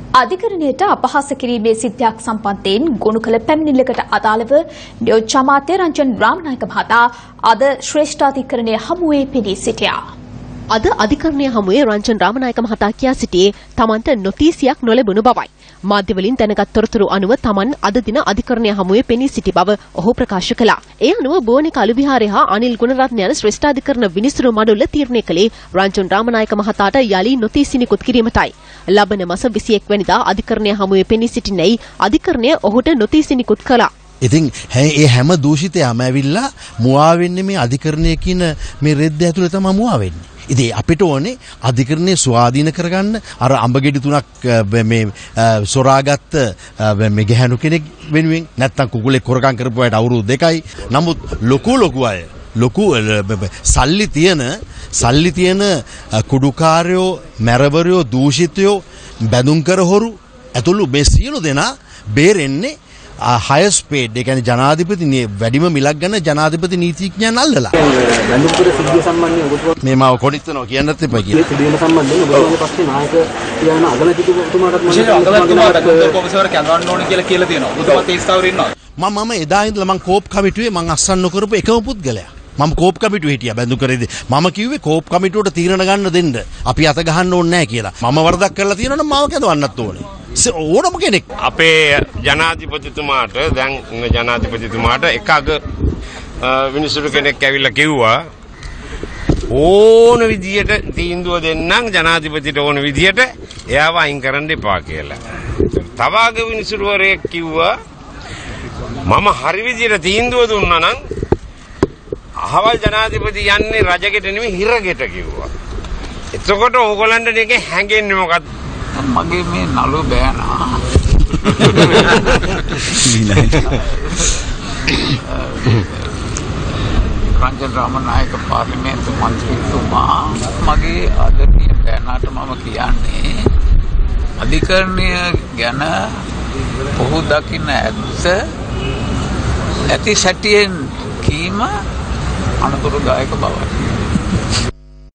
අධිකරණයට අපහාස කිරීමේ සිද්ධියක් සම්බන්ධයෙන් ගොනු කළ පැමිණිල්ලකට අදාළව නියෝජ්‍ය අමාත්‍ය රංජන් රාමනායක මහතා අද ශ්‍රේෂ්ඨාධිකරණය හමුවේ පෙනී සිටියා. අද අධිකරණය හමුවේ රංජන් රාමනායක මහතා කියා සිටියේ තමන්ට නොතීසියක් නොලැබුණු බවයි. මාධ්‍ය වලින් දැනගත් තොරතුරු අනුව තමන් අද දින අධිකරණය හමුවේ පෙනී සිටි බව ඔහු ප්‍රකාශ කළා. ඒ අනුව බෝනික අලුවිහාරය හා අනිල් ගුණරත්න යන ශ්‍රේෂ්ඨාධිකරණ විනිසුරු මඩුල්ල තීරණය කළේ රංජන් රාමනායක මහතාට යලි නොතීසි නිකුත් කිරීමටයි. ලබන මාස 21 වෙනිදා අධිකරණය හමුවේ පෙනී සිටින්නේයි අධිකරණය ඔහුට නොතීසි නිකුත් කළා. ඉතින් ඒ හැම දූෂිතයම ඇවිල්ලා මුවා වෙන්නේ මේ අධිකරණය කියන මේ රෙද්ද ඇතුලේ තමයි මුවා වෙන්නේ. ඉතින් අපිට ඕනේ අධිකරණය ස්වාධීන කරගන්න අර අඹගෙඩි තුනක් මේ සොරාගත්ත මේ ගැහණු කෙනෙක් වෙනුවෙන් නැත්තම් කුකුලේ කොරකම් කරපු අයට අවුරුදු 2යි. නමුත් ලොකු අය ලොකු සල්ලි තියෙන කුඩුකාරයෝ මැරවරයෝ දූෂිතයෝ බැඳුම් කර හොරු ඇතුළු මේ සියලු දෙනා බේරෙන්නේ highest paid ඒ කියන්නේ ජනාධිපති වැඩිම මිලක් ගන්න ජනාධිපති නීතිඥයන් අල්ලලා. බැඳුම්පුර සිද්ධිය සම්බන්ධයෙන් මේ මාව කොණිටනවා කියන්නත් එපා කියලා. සිද්ධියම සම්බන්ධයෙන් ඔබතුමාගේ පස්සේ නායක කියන අගමැතිතුමාටත් මම කොමසාර කැඳවන්න ඕනේ කියලා තියෙනවා. ඔබතුමාත් ඒ ස්ථාවරේ ඉන්නවා. මම එදා ඉඳලා මම කෝප් කමිටුවේ මම අස්සන් නොකරපු එකම පුද්ගලයා. මම කෝප් කමිටුවේ හිටියා බැඳුම් කරේදී. මම කිව්වේ කෝප් කමිටුවට තීරණ ගන්න දෙන්න. අපි අත ගහන්න ඕනේ නැහැ කියලා. මම වරදක් කරලා තියෙනවා නම් මාව කැඳවන්නත් ඕනේ. ඕනම කෙනෙක් අපේ ජනාධිපතිතුමාට දැන් ජනාධිපතිතුමාට එකග විනිසුරු කෙනෙක් ඇවිල්ලා කිව්වා ඕන විදියට තීන්දුව දෙන්නම් ජනාධිපතිට ඕන විදියට එයාව අයින් කරන්න එපා කියලා. තවාග විනිසුරුවරයෙක් කිව්වා මම හරි විදියට තීන්දුව දුන්නා නම් අහවල් ජනාධිපති යන්නේ රජගෙට නෙමෙයි හිරගෙට කිව්වා. එතකොට ඕගොල්ලන්ට මේක හැංගෙන්නේ මොකක්ද? මගේ මේ නළු බෑනා රංජන් රාමනායක පාර්ලිමේන්තු මන්ත්‍රීතුමා මගේ ආදරණීය බෑනාට මම කියන්නේ අධිකරණය ගැන ඔහු දකින්න ඇති සැටියෙන් කීම අනතුරුදායක බවයි.